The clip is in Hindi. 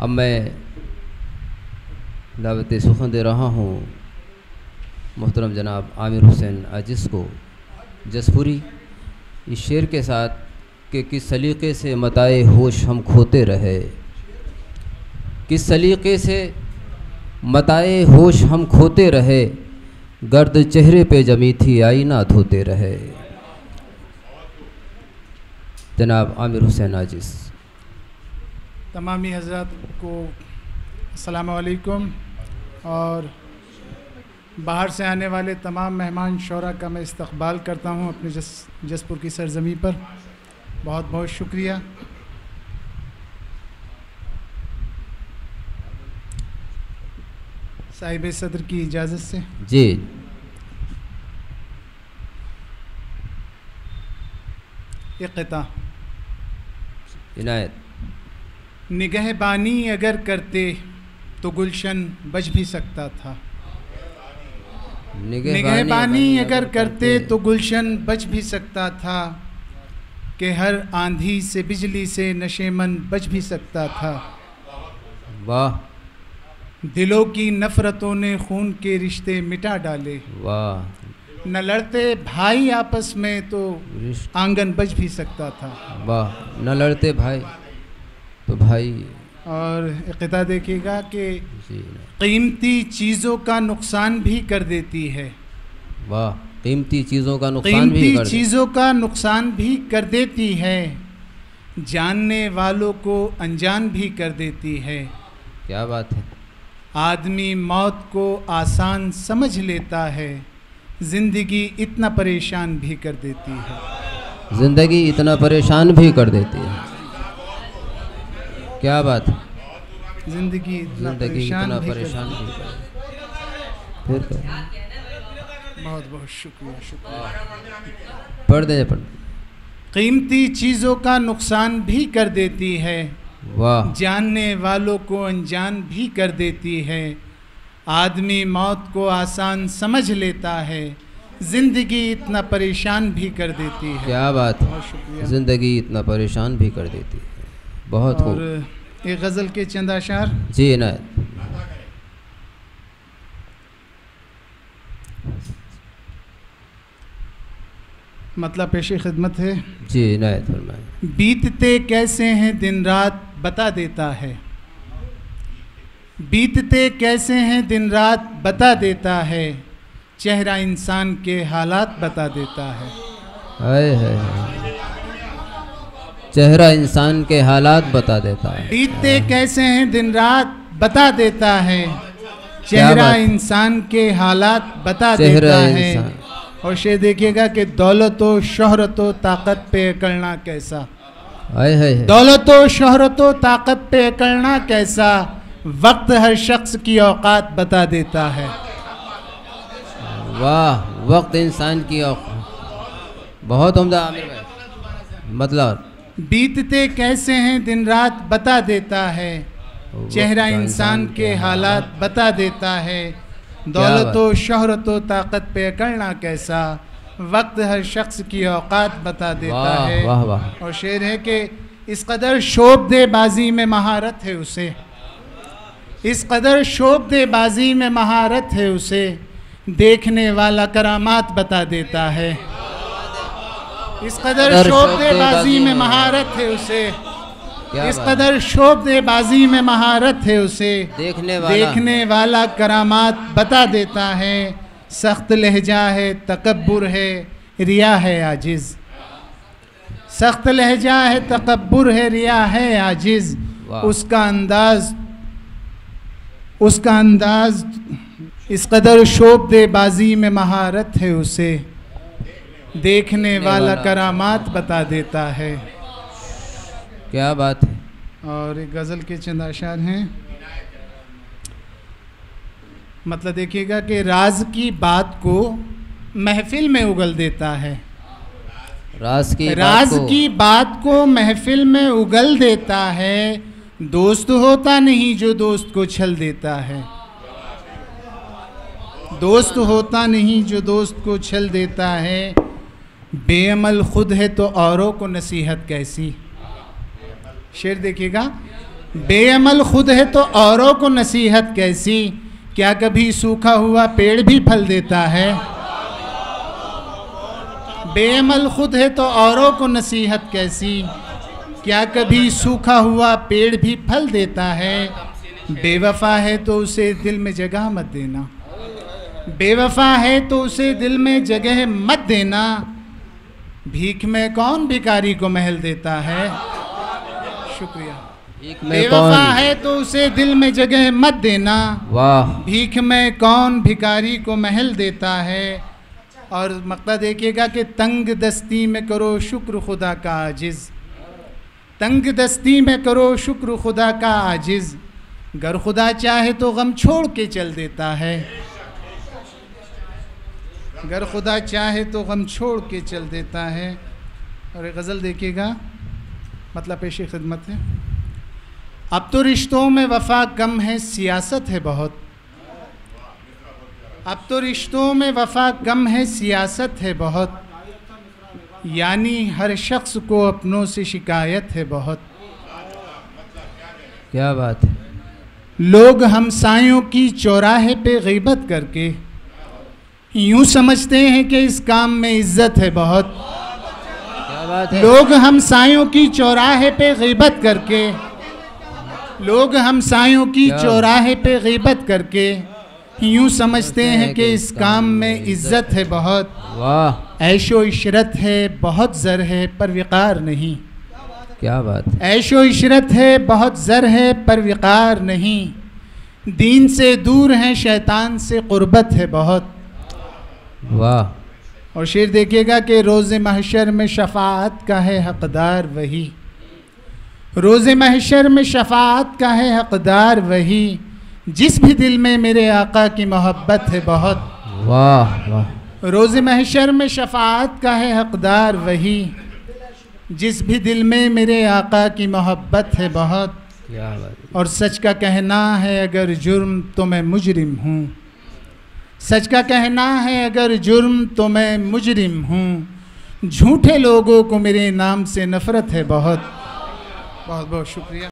अब मैं दावत सुखन दे रहा हूँ मोहतरम जनाब आमिर हुसैन आजिज़ को जसपुरी इस शेर के साथ कि किस सलीक़े से मताए होश हम खोते रहे, किस सलीक़े से मताए होश हम खोते रहे, गर्द चेहरे पे जमी थी आईना धोते रहे। जनाब आमिर हुसैन आजिज़। तमामी हज़रात को अस्सलाम वालेकुम और बाहर से आने वाले तमाम मेहमान शौरा का मैं इस्तक़बाल करता हूँ अपने जसपुर की सरज़मी पर। बहुत बहुत शुक्रिया। साहिब सदर की इजाज़त से जी। इक़्ता इनायत। निगहबानी अगर करते तो गुलशन बच भी सकता था, निगहबानी अगर करते तो गुलशन बच भी सकता था, कि हर आंधी से बिजली से नशेमन बच भी सकता था। वाह। दिलों की नफ़रतों ने खून के रिश्ते मिटा डाले, वाह। न लड़ते भाई आपस में तो आंगन बच भी सकता था। वाह। न लड़ते भाई तो भाई। और इक़्ता देखिएगा कि कीमती चीज़ों का नुकसान भी कर देती है। वाह। कीमती चीज़ों का नुकसान भी कर, चीज़ों का नुकसान भी कर देती है, जानने वालों को अनजान भी कर देती है। क्या बात है। आदमी मौत को आसान समझ लेता है, ज़िंदगी इतना परेशान भी कर देती है। ज़िंदगी इतना परेशान भी कर देती है। क्या बात है। ज़िंदगी इतना परेशान भी कर। फिर बहुत बहुत शुक्रिया शुक्रिया। पढ़ दे पढ़। कीमती चीज़ों का नुकसान भी कर देती है, वाह। जानने वालों को अनजान भी कर देती है। आदमी मौत को आसान समझ लेता है, ज़िंदगी इतना परेशान भी कर देती है। क्या बात है। ज़िंदगी इतना परेशान भी कर देती है। बहुत खूब। और एक गज़ल के चंद अशार। जी इनायत। मतलब पेशे खिदमत है। जी इनायत फरमाएं। बीतते कैसे हैं दिन रात बता देता है, बीतते कैसे हैं दिन रात बता देता है, चेहरा इंसान के हालात बता देता है। हाय हाय। चेहरा इंसान के हालात बता देता है। बीतते कैसे हैं दिन रात बता देता है, चेहरा इंसान के हालात बता देता है। और शेर देखिएगा कि दौलत व शोहरत व ताकत पे अकड़ना कैसा, दौलत व शोहरत व ताकत पे अकड़ना कैसा, वक्त हर शख्स की औकात बता देता है। वाह। वक्त इंसान की औकात। बहुत उम्दा आमिर भाई। मतलब बीतते कैसे हैं दिन रात बता देता है, चेहरा इंसान के हालात बता देता है। दौलत व शोहरत व ताकत पे अकड़ना कैसा, वक्त हर शख्स की औकात बता देता है। वाह वाह। और शेर है कि इस कदर शोभ दे बाजी में महारत है उसे, इस कदर शोभ दे बाजी में महारत है उसे, देखने वाला करामात बता देता है। इस कदर शोभ दे बाजी में महारत है उसे, इस कदर शोभ दे बाजी में महारत है उसे, देखने वाला करामात बता देता है। सख्त लहजा है तकब्बुर है रिया है आजिज़, सख्त लहजा है तकब्बुर है रिया है आजिज़, उसका अंदाज इस कदर शोभ दे बाजी में महारत है उसे, देखने वाला करामात बता देता है। क्या बात है। और एक गज़ल के चंद अशार हैं। मतलब देखिएगा कि राज की बात को महफिल में उगल देता है, राज की बात को महफिल में उगल देता है। दोस्त होता नहीं जो दोस्त को छल देता है, दोस्त होता नहीं जो दोस्त को छल देता है। बेअमल खुद है तो औरों को नसीहत कैसी। शेर देखिएगा, बेअमल खुद है तो औरों को नसीहत कैसी, क्या कभी सूखा हुआ पेड़ भी फल देता है। बेअमल खुद है तो औरों को नसीहत कैसी, क्या कभी सूखा हुआ पेड़ भी फल देता है। बेवफा है तो उसे दिल में जगह मत देना, बेवफा है तो उसे दिल में जगह मत देना। भीख में कौन भिखारी को महल देता है। शुक्रिया। बेवफा है तो उसे दिल में जगह मत देना, वाह। भीख में कौन भिखारी को महल देता है। और मक्ता देखिएगा कि तंग दस्ती में करो शुक्र खुदा का आजिज़, तंग दस्ती में करो शुक्र खुदा का आजिज़। गर खुदा चाहे तो गम छोड़ के चल देता है, गर खुदा चाहे तो गम छोड़ के चल देता है। और एक गज़ल देखिएगा, मतलब पेश खिदमत है। अब तो रिश्तों में वफ़ा कम है, सियासत है बहुत। अब तो रिश्तों में वफ़ा कम है, सियासत है बहुत। यानी हर शख्स को अपनों से शिकायत है बहुत। क्या बात है। लोग हमसायों की चौराहे पे ग़ीबत करके यूँ समझते हैं कि इस काम में इज्जत है बहुत। क्या बात है। लोग हमसायों की चौराहे पे ग़ीबत करके, लोग हमसायों की चौराहे पे ग़ीबत करके यूँ समझते हैं कि इस काम में इज्जत है बहुत। वाह। ऐशो इशरत है बहुत ज़र है पर विकार नहीं। क्या बात है। ऐशो इशरत है बहुत ज़र है पर विकार नहीं। दीन से दूर हैं शैतान से क़ुर्बत है बहुत। वाह। और शेर देखिएगा कि रोज़े महशर में शफ़ाअत का है हक़दार वही, रोज़े महशर में शफ़ाअत का है हक़दार वही। जिस भी दिल में मेरे आका की मोहब्बत है बहुत। वाह वाह। रोज़े महशर में शफ़ाअत का है हक़दार वही, जिस भी दिल में मेरे आका की मोहब्बत है बहुत। क्या बात है। और सच का कहना है अगर जुर्म तो मैं मुजरिम हूँ, सच का कहना है अगर जुर्म तो मैं मुजरिम हूँ। झूठे लोगों को मेरे नाम से नफ़रत है बहुत। बहुत बहुत शुक्रिया।